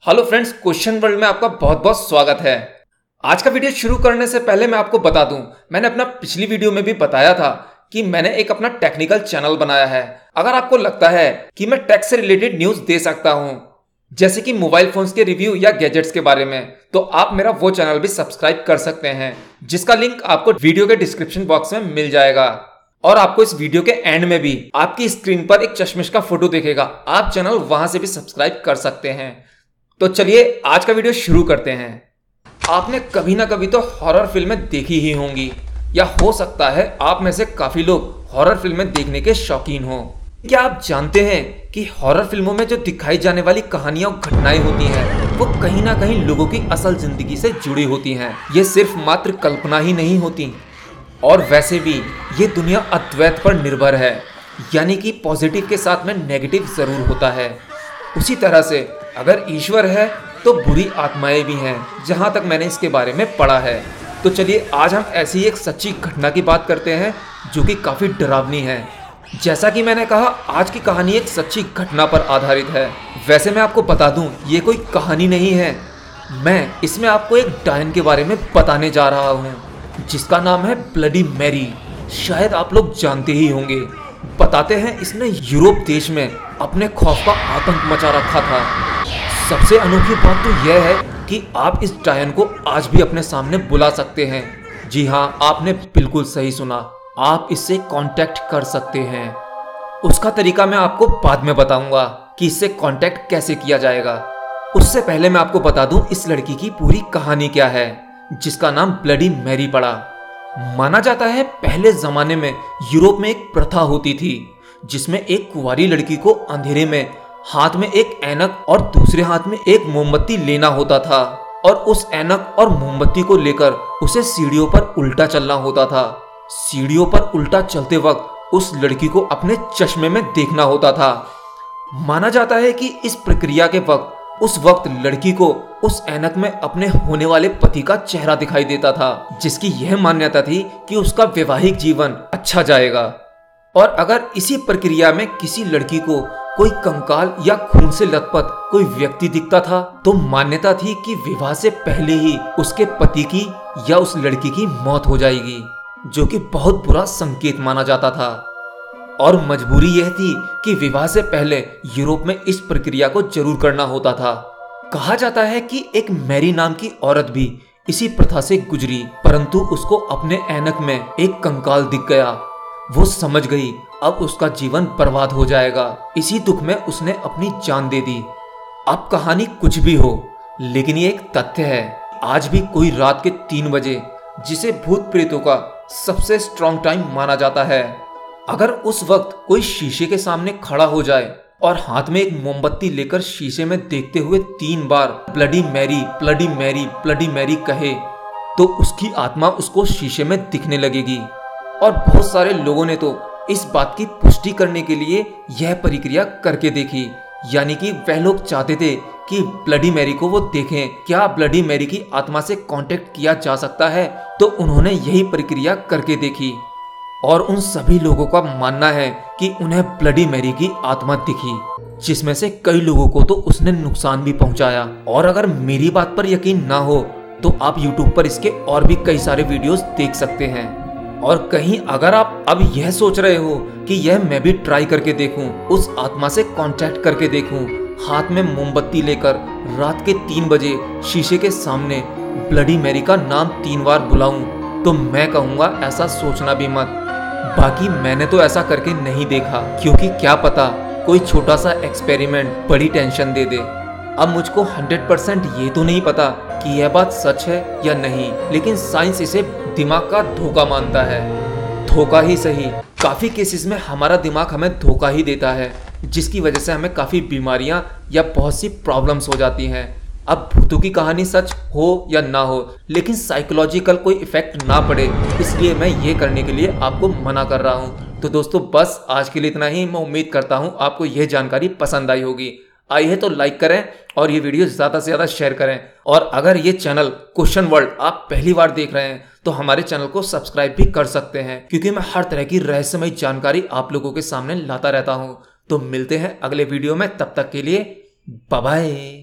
Hello friends, question world में आपका बहुत बहुत स्वागत है। आज का वीडियो शुरू करने से पहले मैं आपको बता दूं, मैंने अपना पिछली वीडियो में भी बताया था कि मैंने एक अपना टेक्निकल चैनल बनाया है। अगर आपको लगता है कि मैं टेक से रिलेटेड न्यूज दे सकता हूं, जैसे कि मोबाइल फोन्स के रिव्यू या गैजेट्स के बारे में, तो आप मेरा वो चैनल भी सब्सक्राइब कर सकते हैं, जिसका लिंक आपको वीडियो के डिस्क्रिप्शन बॉक्स में मिल जाएगा। और आपको इस वीडियो के एंड में भी आपकी स्क्रीन पर एक चश्मिश का फोटो दिखेगा, आप चैनल वहां से भी सब्सक्राइब कर सकते हैं। तो चलिए आज का वीडियो शुरू करते हैं। आपने कभी ना कभी तो हॉरर फिल्में देखी ही होंगी, या हो सकता है आप में से काफी लोग हॉरर फिल्में देखने के शौकीन हो। क्या आप जानते हैं कि हॉरर फिल्मों में जो दिखाई जाने वाली कहानियां और घटनाएं होती हैं, वो कहीं ना कहीं लोगों की असल जिंदगी से जुड़ी होती हैं। ये सिर्फ मात्र कल्पना ही नहीं होती, और वैसे भी ये दुनिया अद्वैत पर निर्भर है, यानी कि पॉजिटिव के साथ में नेगेटिव जरूर होता है। उसी तरह से अगर ईश्वर है तो बुरी आत्माएं भी हैं, जहां तक मैंने इसके बारे में पढ़ा है। तो चलिए आज हम ऐसी एक सच्ची घटना की बात करते हैं जो कि काफ़ी डरावनी है। जैसा कि मैंने कहा, आज की कहानी एक सच्ची घटना पर आधारित है। वैसे मैं आपको बता दूं, ये कोई कहानी नहीं है, मैं इसमें आपको एक डायन के बारे में बताने जा रहा हूँ, जिसका नाम है ब्लडी मैरी। शायद आप लोग जानते ही होंगे। बताते हैं इसने यूरोप देश में अपने खौफ का आतंक मचा रखा था। सबसे अनोखी बात तो यह है कि आप इस डायन को आज भी अपने सामने बुला सकते हैं। जी हाँ, आपने बिल्कुल सही सुना, आप इससे कांटेक्ट कर सकते हैं। उसका तरीका मैं आपको बाद में बताऊंगा कि इससे कांटेक्ट कैसे किया जाएगा। उससे पहले मैं आपको बता दूं इस लड़की की पूरी कहानी क्या है, जिसका नाम ब्लडी मैरी पड़ा। माना जाता है पहले जमाने में यूरोप में एक प्रथा होती थी, जिसमें एक कुंवारी लड़की को अंधेरे में हाथ में एक ऐनक और दूसरे हाथ में एक मोमबत्ती लेना होता था, और उस ऐनक और मोमबत्ती को लेकर उसे सीढ़ियों पर उल्टा चलना होता था। सीढ़ियों पर उल्टा चलते वक्त उस लड़की को अपने चश्मे में देखना होता था। माना जाता है कि इस प्रक्रिया के उस वक्त लड़की को उस ऐनक में अपने होने वाले पति का चेहरा दिखाई देता था, जिसकी यह मान्यता थी कि उसका वैवाहिक जीवन अच्छा जाएगा। और अगर इसी प्रक्रिया में किसी लड़की को कोई कंकाल या खून से लथपथ कोई व्यक्ति दिखता था, तो मान्यता थी कि विवाह से पहले ही उसके पति की या उस लड़की की मौत हो जाएगी, जो कि बहुत बुरा संकेत माना जाता था। और मजबूरी यह थी कि विवाह से पहले यूरोप में इस प्रक्रिया को जरूर करना होता था। कहा जाता है कि एक मैरी नाम की औरत भी इसी प्रथा से गुजरी, परंतु उसको अपने ऐनक में एक कंकाल दिख गया। वो समझ गई अब उसका जीवन बर्बाद हो जाएगा। इसी दुख में उसने अपनी जान दे दी। अब कहानी कुछ भी हो, लेकिन ये एक तथ्य है, आज भी कोई रात के 3 बजे, जिसे भूत प्रेतों का सबसे स्ट्रॉन्ग टाइम माना जाता है, अगर उस वक्त कोई शीशे के सामने खड़ा हो जाए और हाथ में एक मोमबत्ती लेकर शीशे में देखते हुए 3 बार bloody Mary, bloody Mary, bloody Mary कहे, तो उसकी आत्मा उसको शीशे में दिखने लगेगी। और बहुत सारे लोगों ने तो इस बात की पुष्टि करने के लिए यह प्रक्रिया करके देखी, यानी कि वह लोग चाहते थे कि ब्लडी मैरी को वो देखें, क्या ब्लडी मैरी की आत्मा से कांटेक्ट किया जा सकता है। तो उन्होंने यही प्रक्रिया करके देखी, और उन सभी लोगों का मानना है कि उन्हें ब्लडी मैरी की आत्मा दिखी, जिसमें से कई लोगों को तो उसने नुकसान भी पहुंचाया। और अगर मेरी बात पर यकीन ना हो तो आप YouTube पर इसके और भी कई सारे वीडियोस देख सकते हैं। और कहीं अगर आप अब यह सोच रहे हो कि यह मैं भी ट्राई करके देखूं, उस आत्मा से कांटेक्ट करके देखूं, हाथ में मोमबत्ती लेकर रात के 3 बजे शीशे के सामने ब्लडी मैरी का नाम 3 बार बुलाऊं, तो मैं कहूँगा ऐसा सोचना भी मत। बाकी मैंने तो ऐसा करके नहीं देखा, क्योंकि क्या पता कोई छोटा सा एक्सपेरिमेंट बड़ी टेंशन दे दे। अब मुझको 100% ये तो नहीं पता कि यह बात सच है या नहीं, लेकिन साइंस इसे दिमाग का धोखा मानता है। धोखा ही सही, काफ़ी केसेस में हमारा दिमाग हमें धोखा ही देता है, जिसकी वजह से हमें काफ़ी बीमारियां या बहुत सी प्रॉब्लम्स हो जाती हैं। अब भूतों की कहानी सच हो या ना हो, लेकिन साइकोलॉजिकल कोई इफेक्ट ना पड़े, इसलिए मैं ये करने के लिए आपको मना कर रहा हूँ। तो दोस्तों बस आज के लिए इतना ही। मैं उम्मीद करता हूँ आपको यह जानकारी पसंद आई होगी। आई है तो लाइक करें और ये वीडियो ज़्यादा से ज़्यादा शेयर करें। और अगर ये चैनल क्वेश्चन वर्ल्ड आप पहली बार देख रहे हैं तो हमारे चैनल को सब्सक्राइब भी कर सकते हैं, क्योंकि मैं हर तरह की रहस्यमय जानकारी आप लोगों के सामने लाता रहता हूँ। तो मिलते हैं अगले वीडियो में, तब तक के लिए बाय बाय।